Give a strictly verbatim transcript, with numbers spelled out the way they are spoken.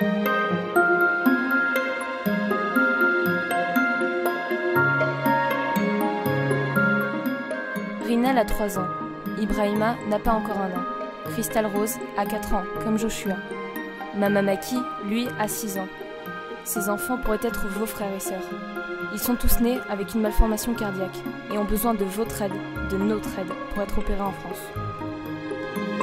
Rinal a trois ans. Ibrahima n'a pas encore un an. Crystal Rose a quatre ans, comme Joshua. Mamamaki, lui, a six ans. Ces enfants pourraient être vos frères et sœurs. Ils sont tous nés avec une malformation cardiaque et ont besoin de votre aide, de notre aide, pour être opérés en France.